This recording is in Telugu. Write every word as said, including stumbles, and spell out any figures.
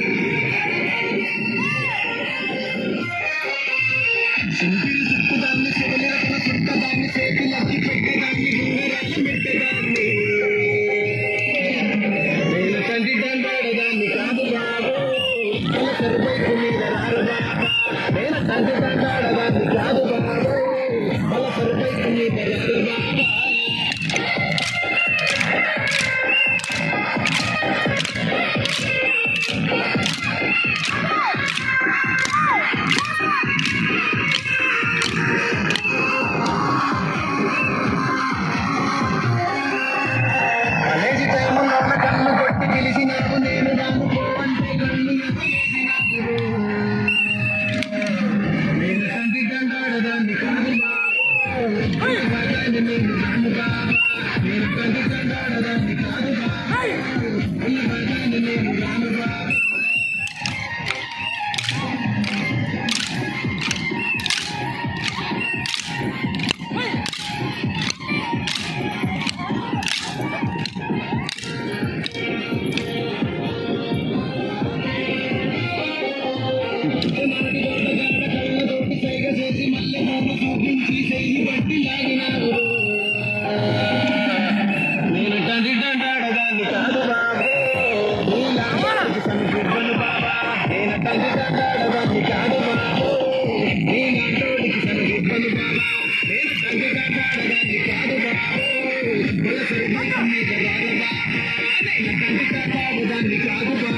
సింగిల్ చుట్టుదాన్ని చెవులేసిన చుట్టదాన్ని చేతులకి పెట్టేదాన్ని గుండెరాలు పెట్టేదాన్ని నేను తండ్రి దండాడదాన్ని కాదు బాబు సరిపోయి మీద రారు బాబా నేను తండ్రి దండాడదాన్ని కాదు బాబు వాళ్ళ సరిపోయి మీద రారు బాబా కన్ను కొట్టి పిలిచినావు నేను రానుకో అంటే కన్ను ఎత్తేసినావు నేను తండ్రి దండాడదాన్ని కాదు బాబాన్ని నేను రాను బాబా నేను తండ్రి దండాడదాన్ని కాదు బాబా ఈ వర్గాన్ని నేను రాను బాబా కళ్ళతోటి సైగ చేసి మళ్ళీ నన్ను చూపించి చెయ్యి బట్టి లాగినావు నేను తండ్రి దండాడదాన్ని కాదు బాబు నీ లాంటి సమిగిబ్బను బాబా నేను తండ్రి దండాడదాన్ని కాదు బాబు నీ నాటోడికి సమిగిబ్బను బాబా నేను తండ్రి దండాడదాన్ని కాదు బాబు నేను తండ్రి దండాడదాన్ని కాదు బాబు